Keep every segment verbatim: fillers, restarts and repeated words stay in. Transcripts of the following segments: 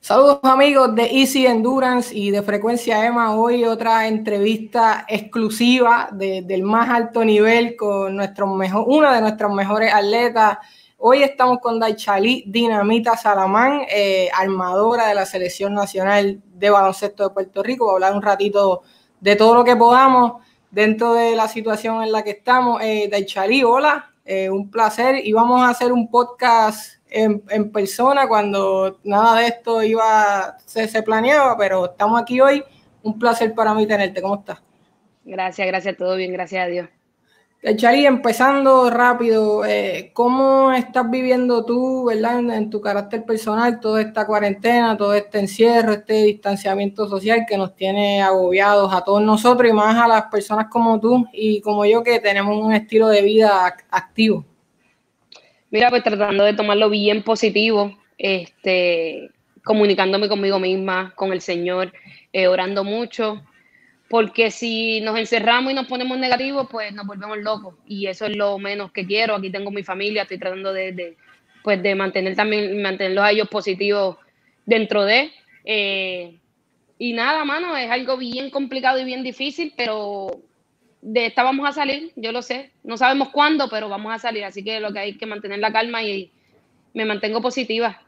Saludos amigos de Easy Endurance y de Frecuencia EMA. Hoy otra entrevista exclusiva de, del más alto nivel con nuestro mejor, una de nuestros mejores atletas. Hoy estamos con Daichaly Dinamita Salamán, eh, armadora de la Selección Nacional de Baloncesto de Puerto Rico. Voy a hablar un ratito de todo lo que podamos dentro de la situación en la que estamos. Eh, Daichaly, hola, eh, un placer, y vamos a hacer un podcast En, en persona cuando nada de esto iba se, se planeaba, pero estamos aquí hoy. Un placer para mí tenerte. ¿Cómo estás? Gracias, gracias, todo bien, gracias a Dios. Daichaly, empezando rápido, eh, ¿cómo estás viviendo tú, verdad, en, en tu carácter personal, toda esta cuarentena, todo este encierro, este distanciamiento social que nos tiene agobiados a todos nosotros y más a las personas como tú y como yo, que tenemos un estilo de vida activo? Mira, pues tratando de tomarlo bien positivo, este, comunicándome conmigo misma, con el Señor, eh, orando mucho, porque si nos encerramos y nos ponemos negativos, pues nos volvemos locos, y eso es lo menos que quiero. Aquí tengo mi familia, estoy tratando de, de pues de mantener también, mantenerlos a ellos positivos dentro de, eh, y nada, mano, es algo bien complicado y bien difícil, pero de esta vamos a salir, yo lo sé. No sabemos cuándo, pero vamos a salir. Así que lo que hay que mantener la calma y me mantengo positiva.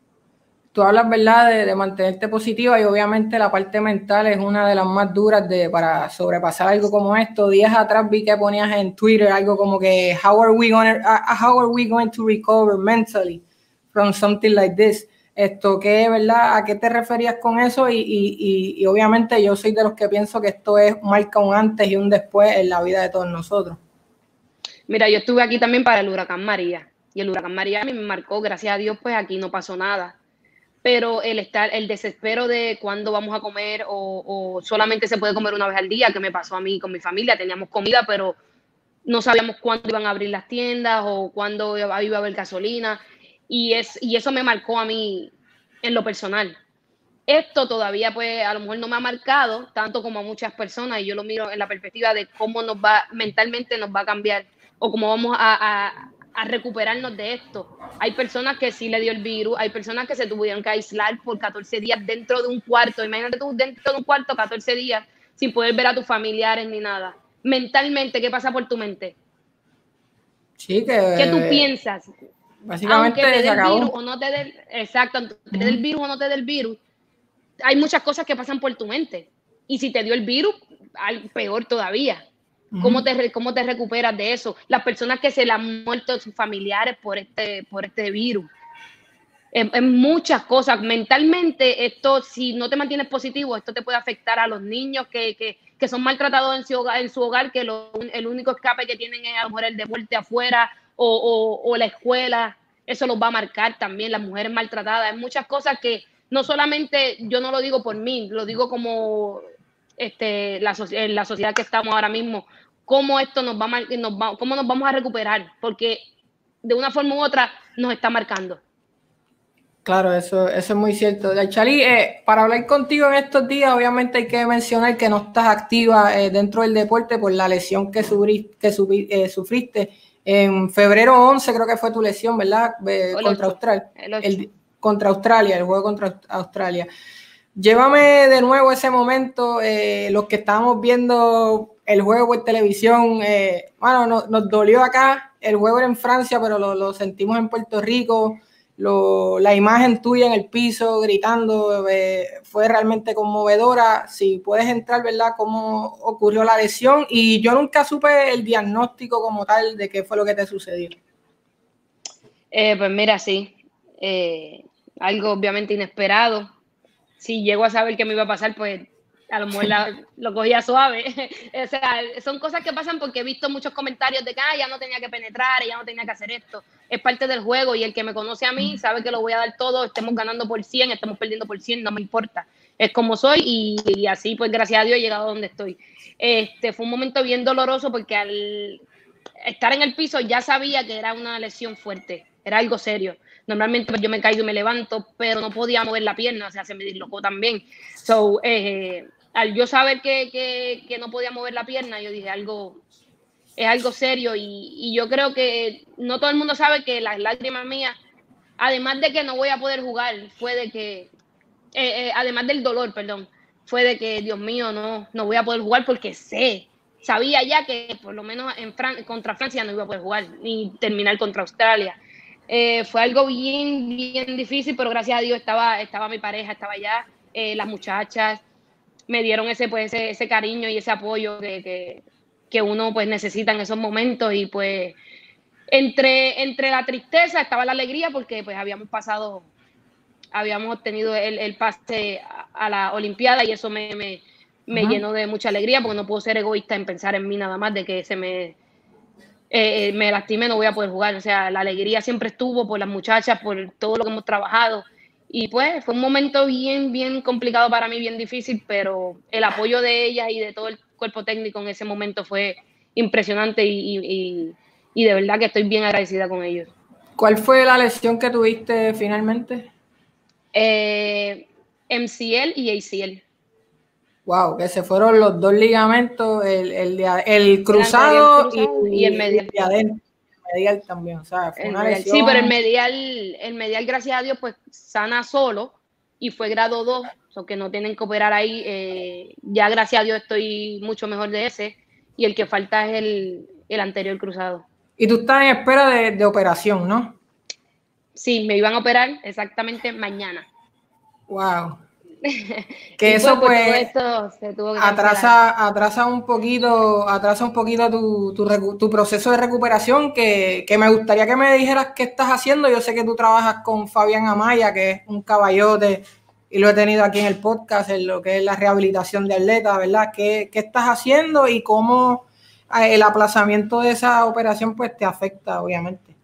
Tú hablas, ¿verdad?, de, de mantenerte positiva, y obviamente la parte mental es una de las más duras de, para sobrepasar algo como esto. Días atrás vi que ponías en Twitter algo como que how are we going, uh, how are we going to recover mentally from something like this? Esto, ¿qué, verdad? ¿A qué te referías con eso? Y, y, y, y obviamente yo soy de los que pienso que esto es marca un antes y un después en la vida de todos nosotros. Mira, yo estuve aquí también para el huracán María, y el huracán María a mí me marcó, gracias a Dios, pues aquí no pasó nada. Pero el estar, el desespero de cuándo vamos a comer, o, o solamente se puede comer una vez al día, que me pasó a mí con mi familia. Teníamos comida, pero no sabíamos cuándo iban a abrir las tiendas o cuándo iba a haber gasolina. Y, es, y eso me marcó a mí en lo personal. Esto todavía, pues, a lo mejor no me ha marcado tanto como a muchas personas, y yo lo miro en la perspectiva de cómo nos va, mentalmente nos va a cambiar, o cómo vamos a, a, a recuperarnos de esto. Hay personas que sí le dio el virus, hay personas que se tuvieron que aislar por catorce días dentro de un cuarto. Imagínate tú dentro de un cuarto catorce días sin poder ver a tus familiares ni nada. Mentalmente, ¿qué pasa por tu mente? Sí, que ¿Qué tú piensas? básicamente Aunque te se dé el virus acabó. o no te dé, exacto, aunque te dé Uh-huh. el virus o no te dé el virus, hay muchas cosas que pasan por tu mente. Y si te dio el virus, peor todavía. ¿Cómo Uh-huh. te, cómo te recuperas de eso? Las personas que se le han muerto sus familiares por este, por este virus. En, en muchas cosas. Mentalmente, esto, si no te mantienes positivo, esto te puede afectar a los niños que, que, que son maltratados en su hogar, en su hogar que lo, el único escape que tienen es a lo mejor el deporte afuera, o, o, o la escuela. Eso los va a marcar también, las mujeres maltratadas. Hay muchas cosas que no solamente, yo no lo digo por mí, lo digo como este, la, en la sociedad que estamos ahora mismo, cómo esto nos va, nos va, cómo nos vamos a recuperar, porque de una forma u otra nos está marcando. Claro, eso, eso es muy cierto. Daichaly, eh, para hablar contigo en estos días, obviamente hay que mencionar que no estás activa eh, dentro del deporte por la lesión que, subri, que subri, eh, sufriste en febrero once, creo que fue tu lesión, ¿verdad? Eh, contra Australia. El el, contra Australia, el juego contra Australia. Llévame de nuevo ese momento, eh, los que estábamos viendo el juego por televisión, eh, bueno, no, nos dolió acá, el juego era en Francia, pero lo, lo sentimos en Puerto Rico. Lo, la imagen tuya en el piso gritando eh, fue realmente conmovedora. Si puedes entrar, ¿verdad?, cómo ocurrió la lesión. Y yo nunca supe el diagnóstico como tal de qué fue lo que te sucedió. Eh, pues mira, sí, eh, algo obviamente inesperado. Si llego a saber qué me iba a pasar, pues a lo mejor la, lo cogía suave. O sea, son cosas que pasan porque he visto muchos comentarios de que ah, ya no tenía que penetrar, ya no tenía que hacer esto. Es parte del juego, y el que me conoce a mí sabe que lo voy a dar todo, estemos ganando por cien, estemos perdiendo por cien, no me importa. Es como soy, y, y así, pues gracias a Dios he llegado a donde estoy. Este, fue un momento bien doloroso porque al estar en el piso ya sabía que era una lesión fuerte, era algo serio. Normalmente yo me caigo y me levanto, pero no podía mover la pierna, o sea, se me dislocó también. So, eh, al yo saber que, que, que no podía mover la pierna, yo dije, algo, es algo serio, y, y yo creo que no todo el mundo sabe que las lágrimas mías, además de que no voy a poder jugar, fue de que eh, eh, además del dolor, perdón, fue de que, Dios mío, no, no voy a poder jugar porque sé, sabía ya que por lo menos en Fran contra Francia no iba a poder jugar, ni terminar contra Australia. Eh, fue algo bien, bien difícil, pero gracias a Dios estaba, estaba mi pareja, estaba allá, eh, las muchachas me dieron ese, pues, ese, ese cariño y ese apoyo que, que, que uno pues necesita en esos momentos, y pues entre, entre la tristeza estaba la alegría porque pues habíamos pasado, habíamos obtenido el, el pase a, a la Olimpiada, y eso me, me, me llenó de mucha alegría, porque no puedo ser egoísta en pensar en mí nada más, de que se me, eh, me lastimé, no voy a poder jugar. O sea, la alegría siempre estuvo por las muchachas, por todo lo que hemos trabajado. Y pues fue un momento bien, bien complicado para mí, bien difícil, pero el apoyo de ellas y de todo el cuerpo técnico en ese momento fue impresionante, y, y, y de verdad que estoy bien agradecida con ellos. ¿Cuál fue la lesión que tuviste finalmente? Eh, M C L y A C L. Wow, que se fueron los dos ligamentos, el, el, el cruzado, el cruzado y, y el medial. Y adentro, el medial también, o sea, fue el una medial. lesión. Sí, pero el medial, el medial, gracias a Dios, pues sana solo, y fue grado dos, o sea, que no tienen que operar ahí. Eh, ya gracias a Dios estoy mucho mejor de ese, y el que falta es el, el anterior cruzado. Y tú estás en espera de, de operación, ¿no? Sí, me iban a operar exactamente mañana. Wow. Que eso pues, pues esto se tuvo que atrasa, atrasa un poquito, atrasa un poquito tu, tu, tu proceso de recuperación, que, que me gustaría que me dijeras qué estás haciendo. Yo sé que tú trabajas con Fabián Amaya, que es un caballote, y lo he tenido aquí en el podcast, en lo que es la rehabilitación de atletas, ¿verdad? ¿Qué, qué estás haciendo y cómo el aplazamiento de esa operación pues te afecta, obviamente?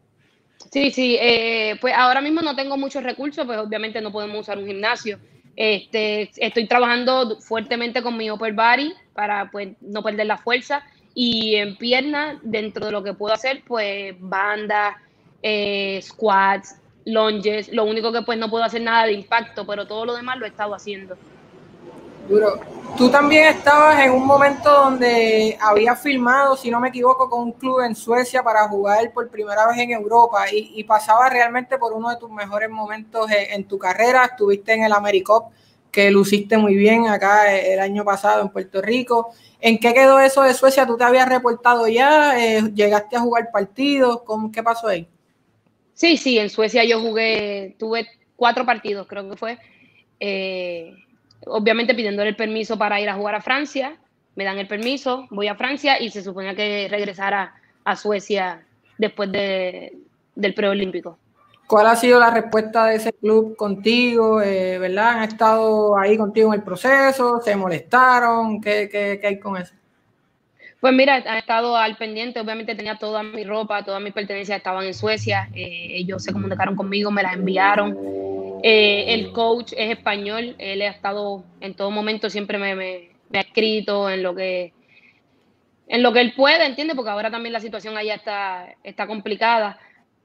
Sí, sí, eh, pues ahora mismo no tengo muchos recursos, pues obviamente no podemos usar un gimnasio. Este, estoy trabajando fuertemente con mi upper body para pues no perder la fuerza, y en piernas, dentro de lo que puedo hacer, pues bandas, eh, squats, lunges. Lo único que pues no puedo hacer nada de impacto, pero todo lo demás lo he estado haciendo. Duro. Tú también estabas en un momento donde habías firmado, si no me equivoco, con un club en Suecia para jugar por primera vez en Europa, y, y pasaba realmente por uno de tus mejores momentos en, en tu carrera. Estuviste en el AmeriCup, que luciste muy bien acá el año pasado en Puerto Rico. ¿En qué quedó eso de Suecia? ¿Tú te habías reportado ya? Eh, ¿Llegaste a jugar partidos? ¿Cómo, qué pasó ahí? Sí, sí, en Suecia yo jugué, tuve cuatro partidos, creo que fue. Eh, obviamente pidiéndole el permiso para ir a jugar a Francia, me dan el permiso, voy a Francia, y se suponía que regresara a Suecia después de, del preolímpico. ¿Cuál ha sido la respuesta de ese club contigo? Eh, ¿Verdad? ¿Han estado ahí contigo en el proceso? ¿Se molestaron? ¿Qué, qué, qué hay con eso? Pues mira, han estado al pendiente. Obviamente tenía toda mi ropa, todas mis pertenencias estaban en Suecia. Eh, ellos se comunicaron conmigo, me las enviaron. Eh, el coach es español, él ha estado en todo momento, siempre me, me, me ha escrito en lo que en lo que él puede, ¿entiendes? Porque ahora también la situación allá está, está complicada,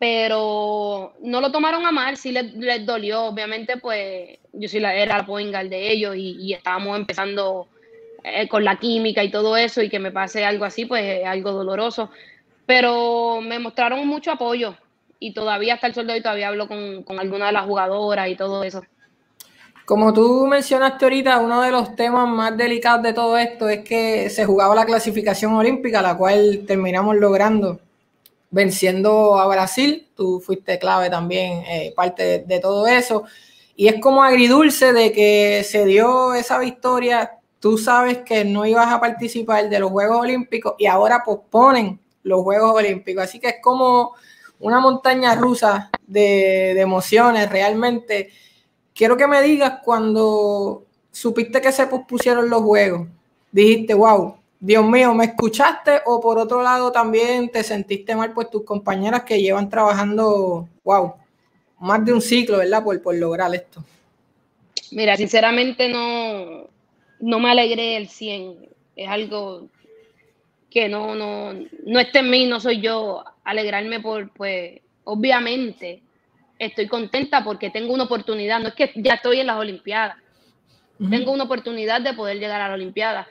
pero no lo tomaron a mal, sí les, les dolió. Obviamente, pues yo sí la, era la point guard de ellos, y, y estábamos empezando eh, con la química y todo eso, y que me pase algo así, pues es algo doloroso, pero me mostraron mucho apoyo, y todavía hasta el sol de hoy todavía hablo con, con alguna de las jugadoras y todo eso. Como tú mencionaste ahorita, uno de los temas más delicados de todo esto es que se jugaba la clasificación olímpica, la cual terminamos logrando venciendo a Brasil. Tú fuiste clave también, eh, parte de, de todo eso. Y es como agridulce de que se dio esa victoria. Tú sabes que no ibas a participar de los Juegos Olímpicos y ahora posponen los Juegos Olímpicos. Así que es como una montaña rusa de, de emociones realmente. Quiero que me digas, cuando supiste que se pospusieron los juegos, dijiste, wow, Dios mío, ¿me escuchaste? O por otro lado también te sentiste mal, pues tus compañeras que llevan trabajando, wow, más de un ciclo, ¿verdad? Por, por lograr esto. Mira, sinceramente no, no me alegré el cien. Es algo que no, no, no está en mí, no soy yo. Alegrarme por, pues, obviamente estoy contenta porque tengo una oportunidad. No es que ya estoy en las Olimpiadas. Uh-huh. Tengo una oportunidad de poder llegar a la Olimpiada.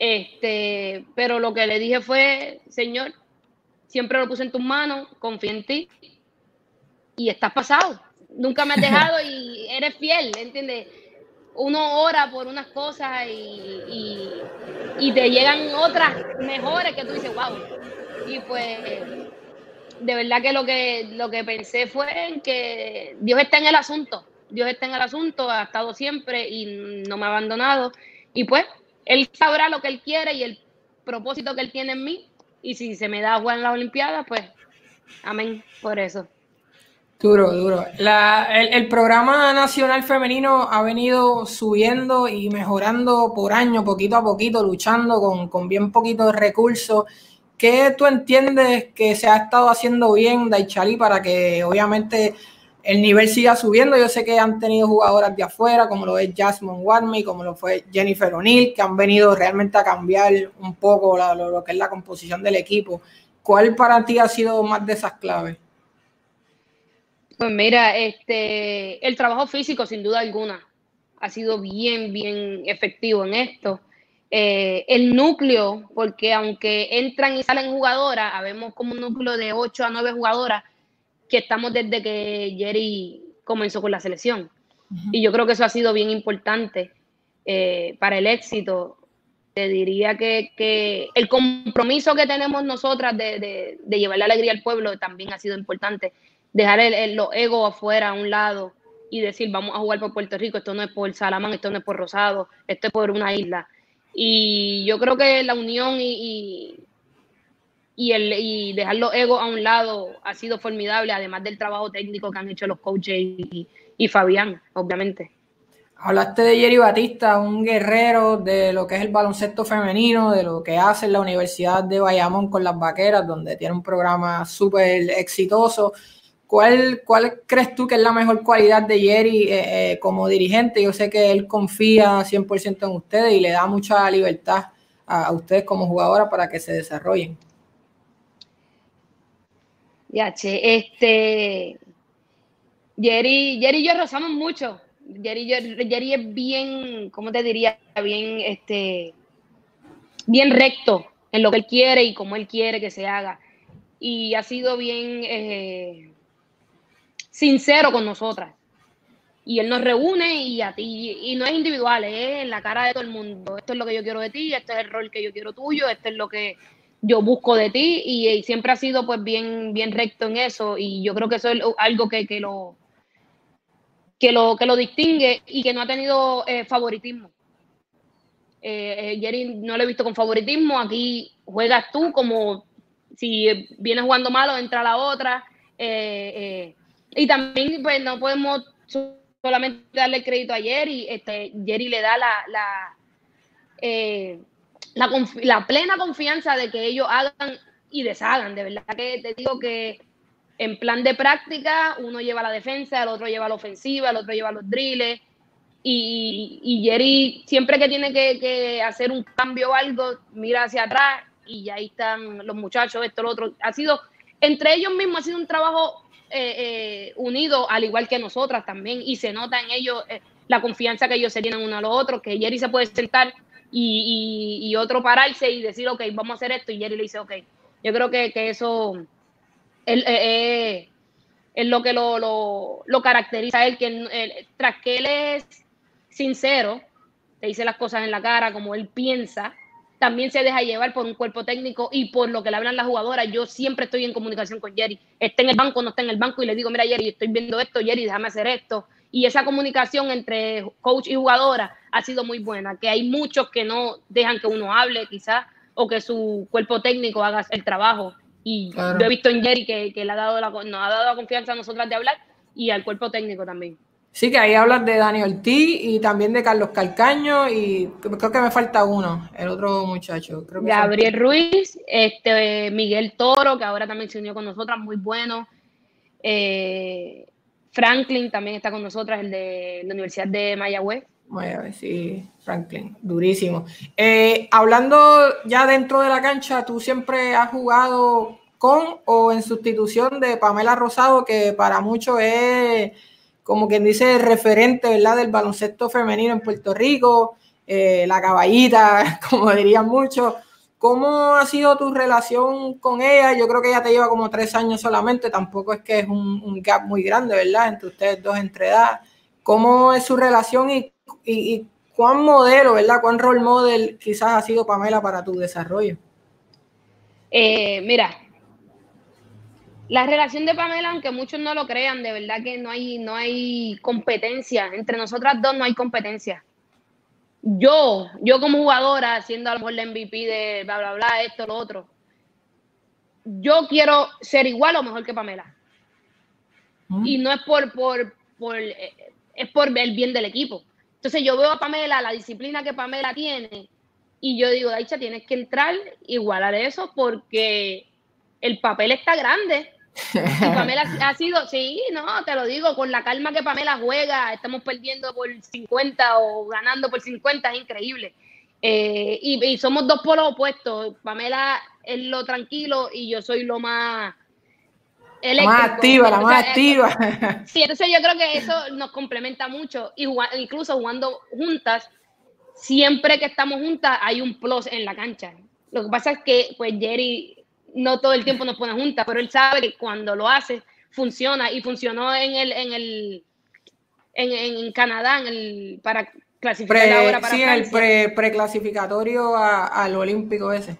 Este, pero lo que le dije fue, Señor, siempre lo puse en tus manos, confío en ti y estás pasado. Nunca me has dejado y eres fiel, ¿entiendes? uno ora por unas cosas y, y, y te llegan otras mejores que tú dices, wow. Y pues de verdad que lo que lo que pensé fue en que Dios está en el asunto. Dios está en el asunto, ha estado siempre y no me ha abandonado. Y pues, Él sabrá lo que Él quiere y el propósito que Él tiene en mí. Y si se me da jugar en las Olimpiadas, pues, amén por eso. Duro, duro. La, el, el programa nacional femenino ha venido subiendo y mejorando por año, poquito a poquito, luchando con, con bien poquitos recursos. ¿Qué tú entiendes que se ha estado haciendo bien, Daichali, para que obviamente el nivel siga subiendo? Yo sé que han tenido jugadoras de afuera, como lo es Jasmine Warmy, como lo fue Jennifer O'Neill, que han venido realmente a cambiar un poco la, lo, lo que es la composición del equipo. ¿Cuál para ti ha sido más de esas claves? Pues mira, este, el trabajo físico, sin duda alguna, ha sido bien, bien efectivo en esto. Eh, el núcleo, porque aunque entran y salen jugadoras, habemos como un núcleo de ocho a nueve jugadoras que estamos desde que Jerry comenzó con la selección. Uh-huh. Y yo creo que eso ha sido bien importante eh, para el éxito. Te diría que, que el compromiso que tenemos nosotras de, de, de llevar la alegría al pueblo también ha sido importante. Dejar el, el, los egos afuera a un lado y decir, vamos a jugar por Puerto Rico, esto no es por Salamán, esto no es por Rosado, esto es por una isla. Y yo creo que la unión y, y, y, el, y dejar los egos a un lado ha sido formidable, además del trabajo técnico que han hecho los coaches y, y Fabián, obviamente. Hablaste de Jerry Batista, un guerrero de lo que es el baloncesto femenino, de lo que hace en la Universidad de Bayamón con las Vaqueras, donde tiene un programa súper exitoso. ¿Cuál, ¿Cuál crees tú que es la mejor cualidad de Jerry eh, eh, como dirigente? Yo sé que él confía cien por ciento en ustedes y le da mucha libertad a, a ustedes como jugadoras para que se desarrollen. Ya, che, este... Jerry, Jerry y yo rozamos mucho. Jerry, Jerry es bien, ¿cómo te diría? Bien, este, bien recto en lo que él quiere y como él quiere que se haga. Y ha sido bien eh, sincero con nosotras. Y él nos reúne y a ti, y no es individual, es en la cara de todo el mundo. Esto es lo que yo quiero de ti, este es el rol que yo quiero tuyo, esto es lo que yo busco de ti. Y, y siempre ha sido pues bien, bien recto en eso. Y yo creo que eso es algo que, que lo Que lo, que lo distingue y que no ha tenido eh, favoritismo. Eh, eh, Jerry no lo he visto con favoritismo. Aquí juegas tú como si vienes jugando malo, entra la otra. Eh, eh, y también pues no podemos solamente darle el crédito a Jerry. Este, Jerry le da la, la, eh, la, la plena confianza de que ellos hagan y deshagan. De verdad que te digo que en plan de práctica, uno lleva la defensa, el otro lleva la ofensiva, el otro lleva los drills. Y, y Jerry, siempre que tiene que, que hacer un cambio o algo, mira hacia atrás y ya ahí están los muchachos, esto, lo otro. Ha sido, entre ellos mismos, ha sido un trabajo eh, eh, unido, al igual que nosotras también. Y se nota en ellos eh, la confianza que ellos se tienen uno a los otros, que Jerry se puede sentar y, y, y otro pararse y decir, ok, vamos a hacer esto. Y Jerry le dice, ok. Yo creo que, que eso... Él, eh, eh, es lo que lo, lo, lo caracteriza a él, que él, tras que él es sincero, te dice las cosas en la cara como él piensa, también se deja llevar por un cuerpo técnico y por lo que le hablan las jugadoras. Yo siempre estoy en comunicación con Jerry, está en el banco, no está en el banco, y le digo, mira Jerry, estoy viendo esto, Jerry, déjame hacer esto. Y esa comunicación entre coach y jugadora ha sido muy buena, que hay muchos que no dejan que uno hable quizás, o que su cuerpo técnico haga el trabajo. Y claro, yo he visto en Jerry que, que le ha dado la, nos ha dado la confianza a nosotras de hablar y al cuerpo técnico también. Sí, que ahí hablas de Dani Ortiz y también de Carlos Calcaño y creo que me falta uno, el otro muchacho. Creo que Gabriel son... Ruiz, este, Miguel Toro, que ahora también se unió con nosotras, muy bueno. Eh, Franklin también está con nosotras, el de la Universidad de Mayagüez. Mayagüez, sí, Franklin, durísimo. Eh, hablando ya dentro de la cancha, ¿tú siempre has jugado con o en sustitución de Pamela Rosado, que para muchos es, como quien dice, referente, ¿verdad?, del baloncesto femenino en Puerto Rico, eh, la caballita, como dirían muchos? ¿Cómo ha sido tu relación con ella? Yo creo que ella te lleva como tres años solamente, tampoco es que es un, un gap muy grande, ¿verdad?, entre ustedes dos entre edad. ¿Cómo es su relación y y, y cuán modelo, ¿verdad? Cuán role model quizás ha sido Pamela para tu desarrollo. Eh, mira, la relación de Pamela, aunque muchos no lo crean, de verdad que no hay, no hay competencia. Entre nosotras dos no hay competencia. Yo, yo como jugadora, siendo a lo mejor la M V P de bla, bla, bla, esto, lo otro, yo quiero ser igual o mejor que Pamela. Mm. Y no es por, por, por, eh, es por el bien del equipo. Entonces yo veo a Pamela, la disciplina que Pamela tiene, y yo digo, Daicha, tienes que entrar igual a eso porque el papel está grande. Y Pamela ha sido, sí, no, te lo digo, con la calma que Pamela juega, estamos perdiendo por cincuenta o ganando por cincuenta, es increíble. Eh, y, y somos dos polos opuestos. Pamela es lo tranquilo y yo soy lo más eléctrico. Más activa, la más entonces, activa. Sí, entonces yo creo que eso nos complementa mucho. Y incluso jugando juntas, siempre que estamos juntas hay un plus en la cancha. Lo que pasa es que, pues, Jerry no todo el tiempo nos pone juntas, pero él sabe que cuando lo hace, funciona. Y funcionó en el, en el, en, en Canadá, en el, para clasificar pre, ahora para sí, Francia. el pre, preclasificatorio a, al olímpico ese.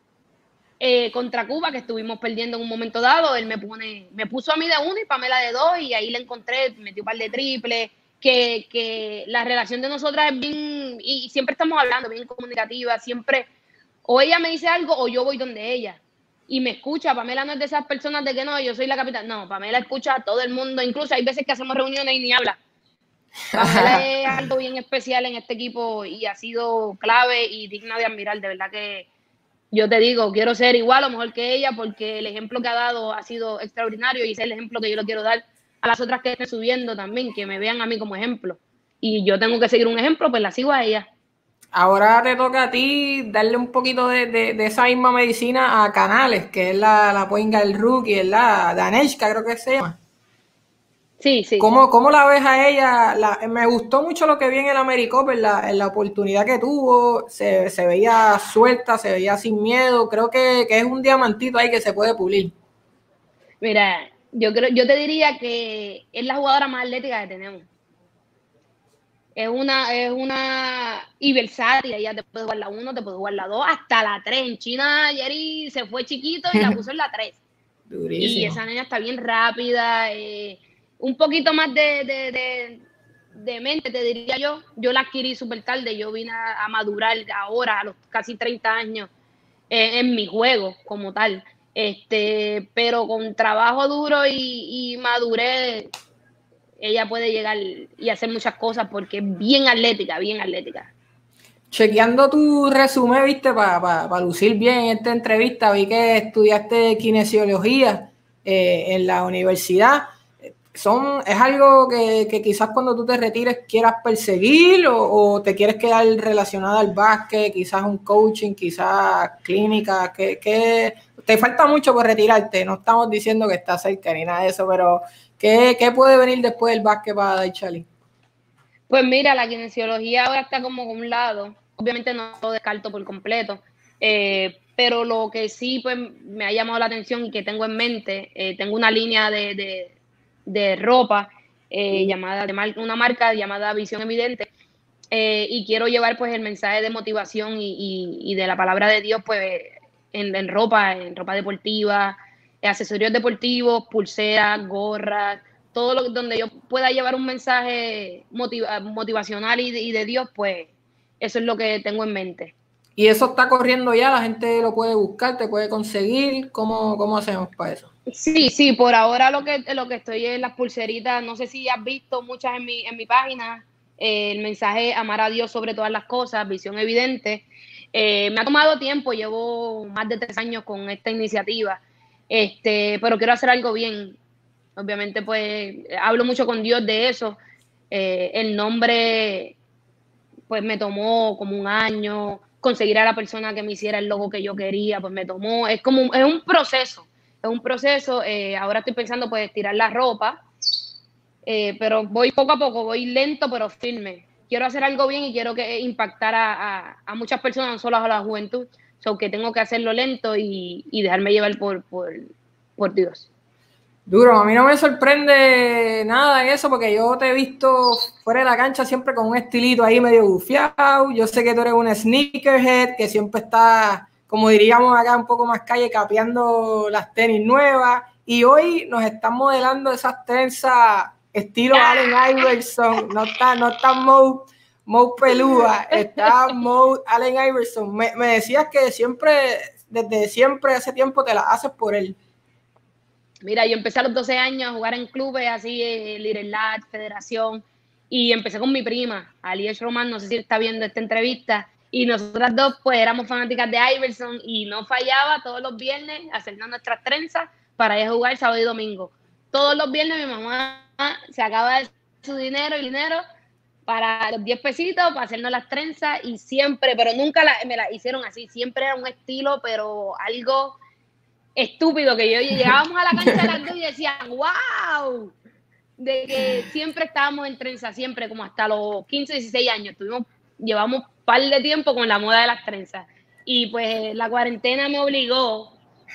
Eh, contra Cuba, que estuvimos perdiendo en un momento dado, él me pone, me puso a mí de uno y Pamela de dos, y ahí le encontré, metió un par de triples, que, que la relación de nosotras es bien, y siempre estamos hablando, bien comunicativa, siempre, o ella me dice algo o yo voy donde ella, y me escucha. Pamela no es de esas personas de que no, yo soy la capitana, no, Pamela escucha a todo el mundo, incluso hay veces que hacemos reuniones y ni habla. Pamela es algo bien especial en este equipo y ha sido clave y digna de admirar, de verdad que yo te digo, quiero ser igual o mejor que ella porque el ejemplo que ha dado ha sido extraordinario y ese es el ejemplo que yo le quiero dar a las otras que estén subiendo también, que me vean a mí como ejemplo. Y yo tengo que seguir un ejemplo, pues la sigo a ella. Ahora te toca a ti darle un poquito de, de, de esa misma medicina a Canales, que es la, la point guard rookie, es la Daneshka, creo que se llama. Sí, sí. ¿Cómo, cómo la ves a ella? La, me gustó mucho lo que vi en el AmeriCup, en la, en la oportunidad que tuvo, se, se veía suelta, se veía sin miedo, creo que, que es un diamantito ahí que se puede pulir. Mira, yo creo, yo te diría que es la jugadora más atlética que tenemos. Es una, es una y versátil, ella te puede jugar la uno, te puede jugar la dos, hasta la tres. En China, Jerry se fue chiquito y la puso en la tres. Durísimo. Y esa niña está bien rápida, eh, un poquito más de, de, de, de mente, te diría yo. Yo la adquirí súper tarde, yo vine a, a madurar ahora, a los casi treinta años, eh, en mi juego como tal. Este, pero con trabajo duro y, y madurez, ella puede llegar y hacer muchas cosas porque es bien atlética, bien atlética. Chequeando tu resumen, viste, para pa, pa lucir bien en esta entrevista, vi que estudiaste kinesiología eh, en la universidad. Son, ¿Es algo que, que quizás cuando tú te retires quieras perseguir o, o te quieres quedar relacionado al básquet, quizás un coaching, quizás clínica? Que, que te falta mucho por retirarte, no estamos diciendo que estás cerca ni nada de eso, pero ¿qué, qué puede venir después del básquet para Daichali? Pues mira, la kinesiología ahora está como a un lado, obviamente no lo descarto por completo, eh, pero lo que sí pues me ha llamado la atención y que tengo en mente, eh, tengo una línea de, de, de ropa eh, llamada, de mar, una marca llamada Visión Evidente, eh, y quiero llevar pues el mensaje de motivación y, y, y de la palabra de Dios pues en, en ropa, en ropa deportiva, accesorios deportivos, pulseras, gorras, todo lo donde yo pueda llevar un mensaje motiva, motivacional y de, y de Dios, pues eso es lo que tengo en mente. Y eso está corriendo ya, la gente lo puede buscar, te puede conseguir. ¿Cómo, cómo hacemos para eso? Sí, sí, por ahora lo que, lo que estoy en las pulseritas, no sé si has visto muchas en mi, en mi página, eh, el mensaje amar a Dios sobre todas las cosas, visión evidente. Eh, me ha tomado tiempo, llevo más de tres años con esta iniciativa, este, pero quiero hacer algo bien. Obviamente, pues, hablo mucho con Dios de eso. Eh, el nombre, pues, me tomó como un año. Conseguir a la persona que me hiciera el logo que yo quería, pues, me tomó. Es como, un, es un proceso. Es un proceso. Eh, ahora estoy pensando, pues, tirar la ropa. Eh, pero voy poco a poco, voy lento, pero firme. Quiero hacer algo bien y quiero que impactar a, a, a muchas personas, no solo a la juventud. So que tengo que hacerlo lento y, y dejarme llevar por, por, por Dios. Duro, a mí no me sorprende nada eso porque yo te he visto fuera de la cancha siempre con un estilito ahí medio bufiado. Yo sé que tú eres una sneakerhead que siempre está, como diríamos acá, un poco más calle, capeando las tenis nuevas. Y hoy nos están modelando esas trenzas estilo Allen Iverson. No está, no está Mo, Mo Pelúa, está Mo Allen Iverson. Me, me decías que siempre, desde siempre, hace tiempo te las haces por él. Mira, yo empecé a los doce años a jugar en clubes así, eh, Little Lat, Federación, y empecé con mi prima, Aliés Román, no sé si está viendo esta entrevista, y nosotras dos pues éramos fanáticas de Iverson y no fallaba todos los viernes hacernos nuestras trenzas para ir a jugar sábado y domingo. Todos los viernes mi mamá se acaba de su dinero y dinero para los diez pesitos para hacernos las trenzas y siempre, pero nunca la, me las hicieron así, siempre era un estilo, pero algo estúpido, que yo llegábamos a la cancha de las dos y decía, wow, de que siempre estábamos en trenza, siempre, como hasta los quince, dieciséis años, tuvimos, llevamos un par de tiempo con la moda de las trenzas, y pues la cuarentena me obligó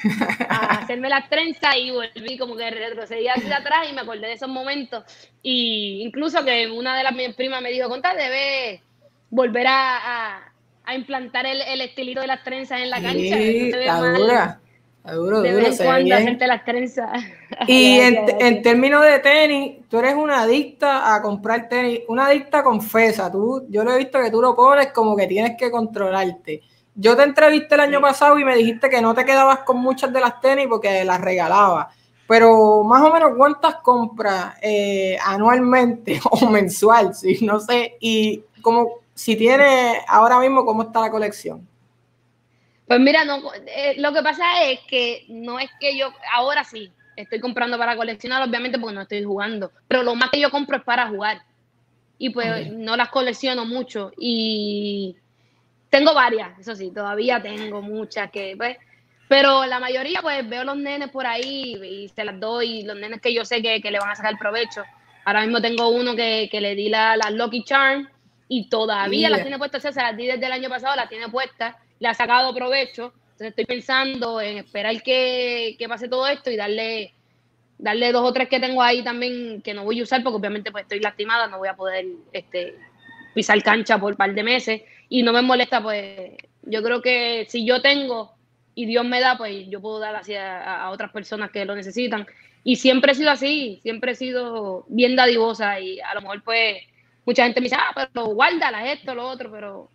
a hacerme las trenzas y volví como que retrocedí hacia atrás y me acordé de esos momentos, y incluso que una de las mis primas me dijo, Conta, debes volver a, a, a implantar el, el estilito de las trenzas en la cancha, sí, no se ve está mal. Dura. Duro, de duro, vez en cuando hacerte las trenzas. Y gracias, en, gracias. en términos de tenis, tú eres una adicta a comprar tenis, una adicta confesa. Tú, yo lo he visto que tú lo pones como que tienes que controlarte. Yo te entrevisté el año sí. pasado y me dijiste que no te quedabas con muchas de las tenis porque las regalabas. Pero más o menos, ¿cuántas compras eh, anualmente o mensual? Sí, no sé. Y como si tienes ahora mismo, ¿cómo está la colección? Pues mira, no, eh, lo que pasa es que no es que yo, ahora sí, estoy comprando para coleccionar, obviamente porque no estoy jugando, pero lo más que yo compro es para jugar. Y pues okay. no las colecciono mucho. Y tengo varias, eso sí, todavía tengo muchas que, pues, pero la mayoría pues veo los nenes por ahí y se las doy, los nenes que yo sé que, que le van a sacar provecho. Ahora mismo tengo uno que, que le di la, la Lucky Charm y todavía yeah. las tiene puestas, o sea, se las di desde el año pasado, las tiene puestas, le ha sacado provecho. Entonces estoy pensando en esperar que, que pase todo esto y darle, darle dos o tres que tengo ahí también que no voy a usar porque obviamente pues estoy lastimada, no voy a poder este, pisar cancha por un par de meses y no me molesta, pues yo creo que si yo tengo y Dios me da, pues yo puedo dar así a, a otras personas que lo necesitan. Y siempre he sido así, siempre he sido bien dadivosa y a lo mejor pues mucha gente me dice, ah, pero guárdalas, esto, lo otro, pero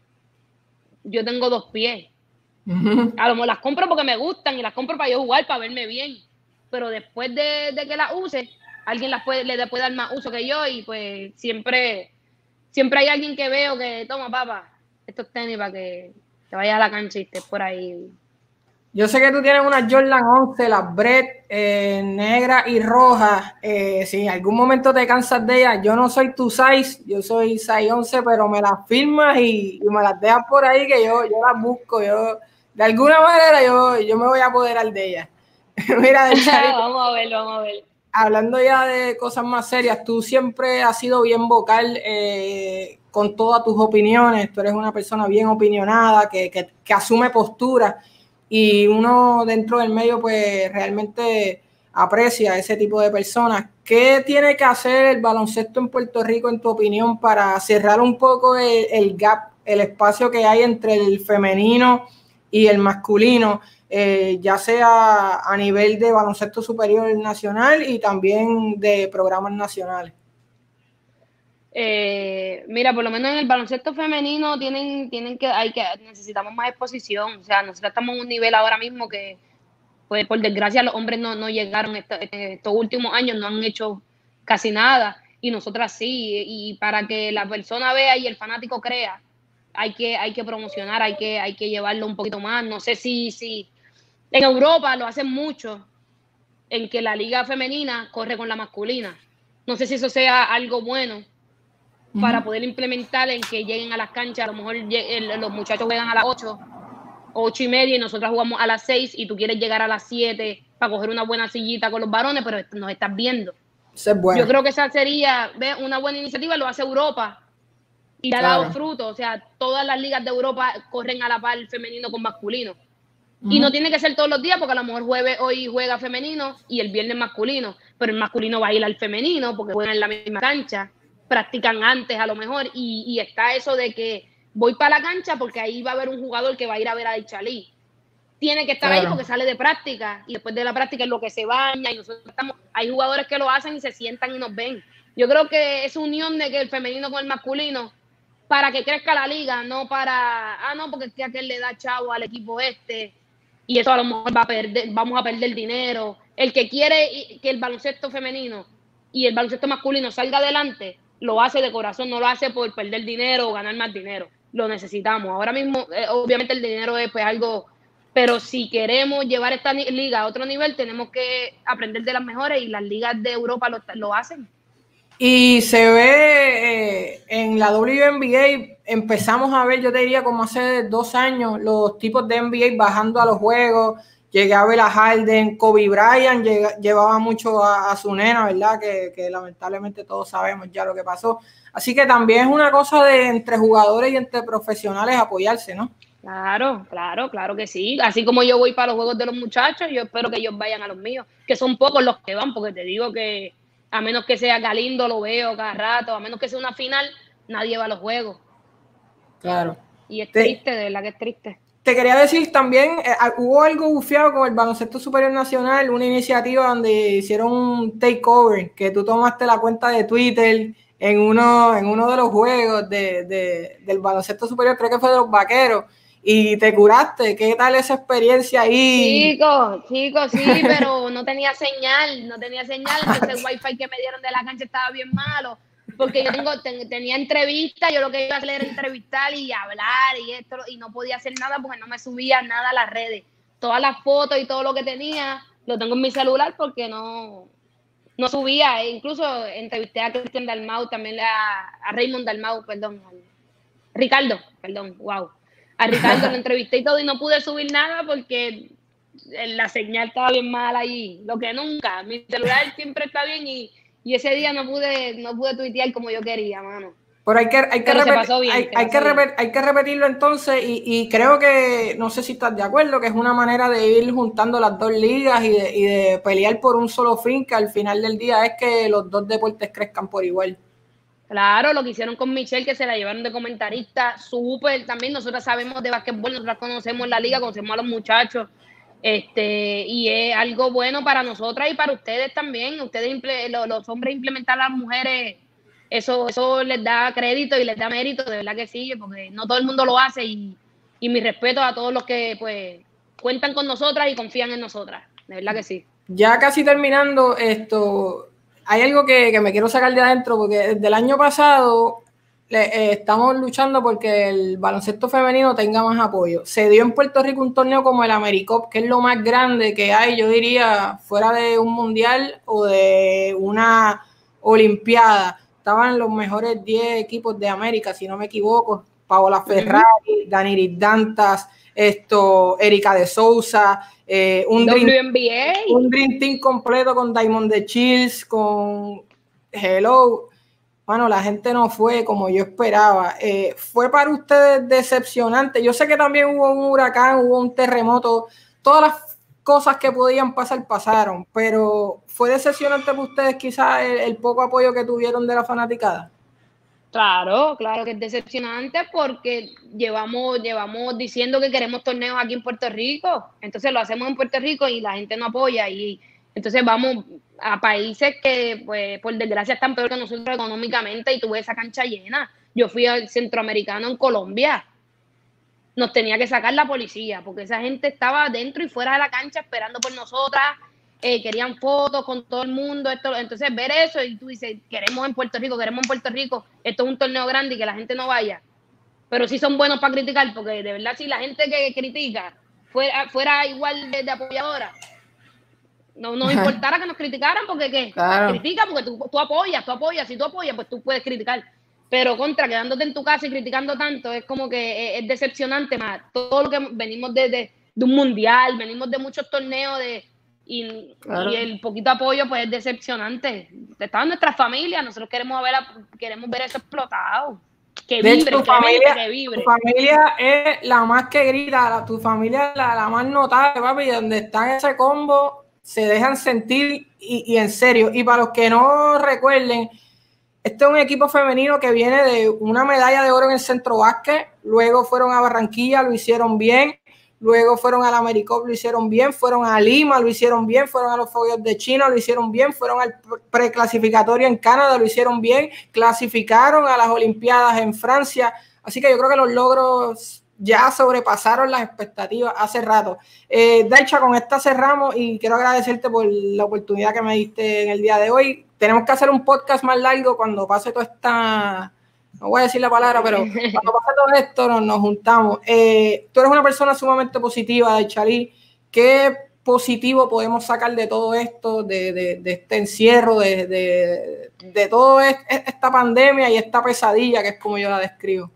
yo tengo dos pies. Uh-huh. A lo mejor las compro porque me gustan y las compro para yo jugar, para verme bien. Pero después de, de que las use, alguien las puede, le puede dar más uso que yo y pues siempre, siempre hay alguien que veo que toma, papá, estos tenis para que te vayas a la cancha y estés por ahí. Yo sé que tú tienes unas Jordan once, las Brett, eh, negras y rojas. Eh, si en algún momento te cansas de ellas, yo no soy tu size, yo soy size once, pero me las firmas y, y me las dejas por ahí que yo, yo las busco. Yo, de alguna manera yo, yo me voy a apoderar de ellas. Mira, de Charito, vamos a ver, vamos a ver. Hablando ya de cosas más serias, tú siempre has sido bien vocal eh, con todas tus opiniones. Tú eres una persona bien opinionada, que, que, que asume postura. Y uno dentro del medio pues realmente aprecia ese tipo de personas. ¿Qué tiene que hacer el baloncesto en Puerto Rico, en tu opinión, para cerrar un poco el, el gap, el espacio que hay entre el femenino y el masculino, eh, ya sea a nivel de baloncesto superior nacional y también de programas nacionales? Eh, mira, por lo menos en el baloncesto femenino tienen, tienen que, hay que, necesitamos más exposición. O sea, nosotros estamos en un nivel ahora mismo que, pues, por desgracia, los hombres no, no llegaron estos, estos últimos años, no han hecho casi nada, y nosotras sí. Y para que la persona vea y el fanático crea, hay que, hay que promocionar, hay que, hay que llevarlo un poquito más. No sé si, si en Europa lo hacen mucho, en que la liga femenina corre con la masculina. No sé si eso sea algo bueno para poder implementar en que lleguen a las canchas. A lo mejor los muchachos juegan a las ocho, ocho y media y nosotros jugamos a las seis y tú quieres llegar a las siete para coger una buena sillita con los varones, pero nos estás viendo. Eso es bueno. Yo creo que esa sería, ¿ves? Una buena iniciativa, lo hace Europa y ha claro. dado fruto. O sea, todas las ligas de Europa corren a la par femenino con masculino. Uh-huh. Y no tiene que ser todos los días, porque a lo mejor jueves hoy juega femenino y el viernes masculino, pero el masculino va a ir al femenino porque juegan en la misma cancha, practican antes a lo mejor, y, y está eso de que voy para la cancha porque ahí va a haber un jugador que va a ir a ver a Ichalí. Tiene que estar claro. ahí porque sale de práctica, y después de la práctica es lo que se baña, y nosotros estamos, hay jugadores que lo hacen y se sientan y nos ven. Yo creo que esa unión de que el femenino con el masculino, para que crezca la liga, no para, ah, no, porque es que aquel le da chavo al equipo este, y eso a lo mejor va a perder, vamos a perder dinero. El que quiere que el baloncesto femenino y el baloncesto masculino salga adelante, lo hace de corazón, no lo hace por perder dinero o ganar más dinero. Lo necesitamos. Ahora mismo, eh, obviamente el dinero es pues algo, pero si queremos llevar esta liga a otro nivel, tenemos que aprender de las mejores, y las ligas de Europa lo, lo hacen. Y se ve eh, en la W N B A, empezamos a ver, yo te diría como hace dos años, los tipos de N B A bajando a los juegos. Llegué a ver a Harden, Kobe Bryant llega, llevaba mucho a, a su nena, ¿verdad? Que, que lamentablemente todos sabemos ya lo que pasó. Así que también es una cosa de entre jugadores y entre profesionales apoyarse, ¿no? Claro, claro, claro que sí. Así como yo voy para los juegos de los muchachos, yo espero que ellos vayan a los míos, que son pocos los que van, porque te digo que a menos que sea Galindo, lo veo cada rato, a menos que sea una final, nadie va a los juegos. Claro. Y es triste, de verdad que es triste. Te quería decir también, eh, hubo algo bufiado con el Baloncesto Superior Nacional, una iniciativa donde hicieron un takeover, que tú tomaste la cuenta de Twitter en uno, en uno de los juegos de, de, del Baloncesto Superior, creo que fue de los Vaqueros, y te curaste. ¿Qué tal esa experiencia ahí? Chicos, chicos, sí, pero no tenía señal, no tenía señal, entonces el wifi que me dieron de la cancha estaba bien malo, porque yo tengo, ten, tenía entrevistas, yo lo que iba a hacer era entrevistar y hablar y esto, y no podía hacer nada porque no me subía nada a las redes. Todas las fotos y todo lo que tenía lo tengo en mi celular porque no, no subía. E incluso entrevisté a Cristian Dalmau, también a, a Raymond Dalmau, perdón, a Ricardo, perdón, wow. A Ricardo lo entrevisté y todo y no pude subir nada porque la señal estaba bien mala ahí. Lo que nunca, mi celular siempre está bien y Y ese día no pude, no pude tuitear como yo quería, mano. Pero hay que, hay que, repetir, bien, hay, hay que, repetir, hay que repetirlo entonces y, y creo que, no sé si estás de acuerdo, que es una manera de ir juntando las dos ligas y de, y de pelear por un solo fin, que al final del día es que los dos deportes crezcan por igual. Claro, lo que hicieron con Michelle, que se la llevaron de comentarista, súper. También nosotros sabemos de basquetbol, nosotros conocemos la liga, conocemos a los muchachos. Este, y es algo bueno para nosotras y para ustedes también. Ustedes, los, los hombres implementar a las mujeres, eso, eso les da crédito y les da mérito, de verdad que sí, porque no todo el mundo lo hace, y, y mi respeto a todos los que pues cuentan con nosotras y confían en nosotras, de verdad que sí. Ya casi terminando esto, hay algo que, que me quiero sacar de adentro, porque desde el año pasado Le, eh, estamos luchando porque el baloncesto femenino tenga más apoyo. Se dio en Puerto Rico un torneo como el AmeriCup, que es lo más grande que hay, yo diría, fuera de un mundial o de una olimpiada. Estaban los mejores diez equipos de América, si no me equivoco. Paola Ferrari, uh-huh. Daniris Dantas, esto, Erika de Souza, eh, un, W N B A. Dream, un Dream Team completo con Diamond de Chills, con Hello. Bueno, la gente no fue como yo esperaba. Eh, ¿Fue para ustedes decepcionante? Yo sé que también hubo un huracán, hubo un terremoto, todas las cosas que podían pasar pasaron, pero ¿fue decepcionante para ustedes quizás el, el poco apoyo que tuvieron de la fanaticada? Claro, claro que es decepcionante porque llevamos, llevamos diciendo que queremos torneos aquí en Puerto Rico, entonces lo hacemos en Puerto Rico y la gente no apoya, y entonces vamos a países que, pues, por desgracia están peor que nosotros económicamente, y tuve esa cancha llena. Yo fui al centroamericano en Colombia. Nos tenía que sacar la policía porque esa gente estaba dentro y fuera de la cancha esperando por nosotras. Eh, querían fotos con todo el mundo. Esto, entonces, ver eso y tú dices, queremos en Puerto Rico, queremos en Puerto Rico. Esto es un torneo grande y que la gente no vaya. Pero sí son buenos para criticar, porque de verdad si la gente que critica fuera, fuera igual de, de apoyadora, no nos importara que nos criticaran, porque ¿qué? Claro. Critica porque tú, tú apoyas, tú apoyas, si tú apoyas, pues tú puedes criticar. Pero contra, quedándote en tu casa y criticando tanto, es como que es, es decepcionante más. Todo lo que venimos de, de, de un mundial, venimos de muchos torneos de, y, claro. y el poquito apoyo pues es decepcionante. Estaban nuestras familias, nosotros queremos ver, queremos ver eso explotado. que de vibre, hecho, tu que familia, mente, que vibre. Tu familia es la más que grita, la, tu familia es la, la más notable, papi, y donde están ese combo se dejan sentir y, y en serio. Y para los que no recuerden, este es un equipo femenino que viene de una medalla de oro en el Centro Básquet, luego fueron a Barranquilla, lo hicieron bien, luego fueron al Americop, lo hicieron bien, fueron a Lima, lo hicieron bien, fueron a los Fuegos de China, lo hicieron bien, fueron al preclasificatorio en Canadá, lo hicieron bien, clasificaron a las Olimpiadas en Francia, así que yo creo que los logros ya sobrepasaron las expectativas hace rato. Eh, Daicha, con esta cerramos y quiero agradecerte por la oportunidad que me diste en el día de hoy. Tenemos que hacer un podcast más largo cuando pase toda esta... No voy a decir la palabra, pero cuando pase todo esto nos, nos juntamos. Eh, tú eres una persona sumamente positiva, Daichalí. ¿Qué positivo podemos sacar de todo esto, de, de, de este encierro, de, de, de toda esta pandemia y esta pesadilla que es como yo la describo?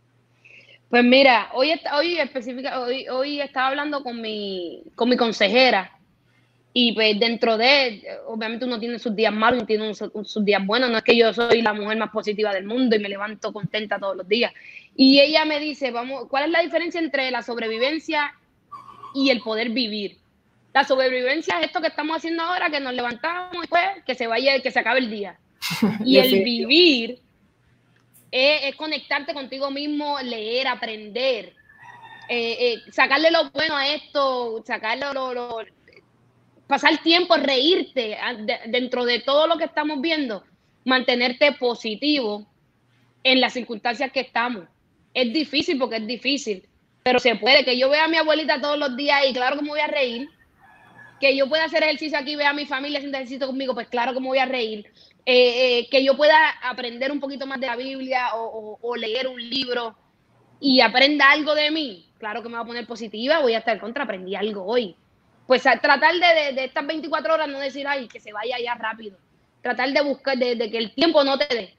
Pues mira, hoy, hoy, específica, hoy, hoy estaba hablando con mi, con mi consejera. Y pues dentro de, obviamente uno tiene sus días malos y tiene sus, sus días buenos. No es que yo soy la mujer más positiva del mundo y me levanto contenta todos los días. Y ella me dice, vamos, ¿cuál es la diferencia entre la sobrevivencia y el poder vivir? La sobrevivencia es esto que estamos haciendo ahora, que nos levantamos y pues que se vaya, que se acabe el día. Y el vivir es, es conectarte contigo mismo, leer, aprender, eh, eh, sacarle lo bueno a esto, sacarle lo... lo pasar tiempo, reírte dentro de todo lo que estamos viendo, mantenerte positivo en las circunstancias que estamos. Es difícil porque es difícil, pero se puede. Que yo vea a mi abuelita todos los días y claro que me voy a reír. Que yo pueda hacer ejercicio aquí y vea a mi familia haciendo ejercicio conmigo, pues claro que me voy a reír. Eh, eh, que yo pueda aprender un poquito más de la Biblia o, o, o leer un libro y aprenda algo de mí, claro que me va a poner positiva, voy a estar contra, aprendí algo hoy. Pues a tratar de, de, de estas veinticuatro horas no decir, ay, que se vaya ya rápido. Tratar de buscar, de, de que el tiempo no te dé.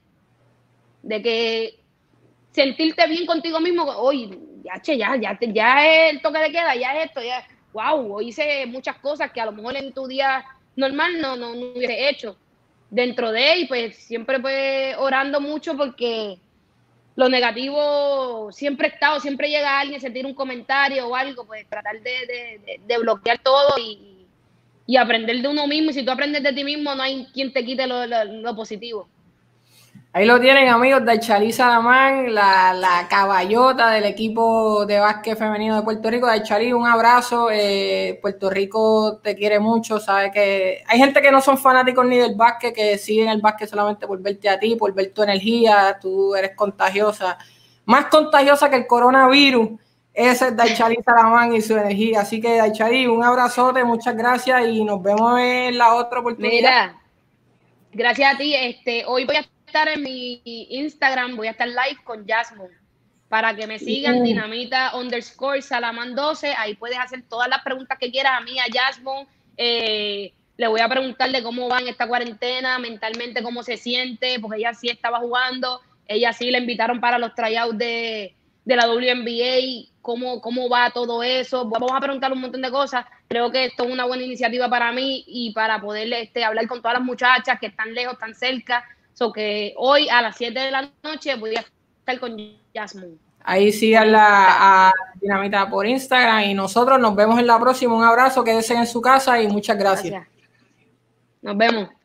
De que sentirte bien contigo mismo, hoy, ya, che, ya, ya, ya es el toque de queda, ya es esto, ya, wow, hoy hice muchas cosas que a lo mejor en tu día normal no, no, no hubiese hecho. Dentro de él, pues siempre pues orando mucho porque lo negativo siempre ha estado, siempre llega alguien, se tira un comentario o algo, pues tratar de, de, de, de bloquear todo y, y aprender de uno mismo. Y si tú aprendes de ti mismo, no hay quien te quite lo, lo, lo positivo. Ahí lo tienen, amigos, Daichalí Salamán, la, la caballota del equipo de básquet femenino de Puerto Rico. Daichalí, un abrazo. Eh, Puerto Rico te quiere mucho. Sabe que hay gente que no son fanáticos ni del básquet, que siguen el básquet solamente por verte a ti, por ver tu energía. Tú eres contagiosa, más contagiosa que el coronavirus. Ese es Daichalí Salamán y su energía. Así que, Daichalí, un abrazote, muchas gracias y nos vemos en la otra oportunidad. Mira, gracias a ti. Este, hoy voy a estar en mi Instagram, voy a estar live con Jasmine para que me sigan, uh. Dinamita underscore Salamán doce, ahí puedes hacer todas las preguntas que quieras a mí, a Jasmine, eh, le voy a preguntar de cómo va en esta cuarentena, mentalmente cómo se siente, porque ella sí estaba jugando, ella sí la invitaron para los tryouts de, de la W N B A, cómo, cómo va todo eso, vamos a preguntar un montón de cosas. Creo que esto es una buena iniciativa para mí y para poder este, hablar con todas las muchachas que están lejos, están cerca. So que hoy a las siete de la noche voy a estar con Jasmine. Ahí sigan la a Dinamita por Instagram y nosotros nos vemos en la próxima. Un abrazo, quédense en su casa y muchas gracias. Gracias. Nos vemos.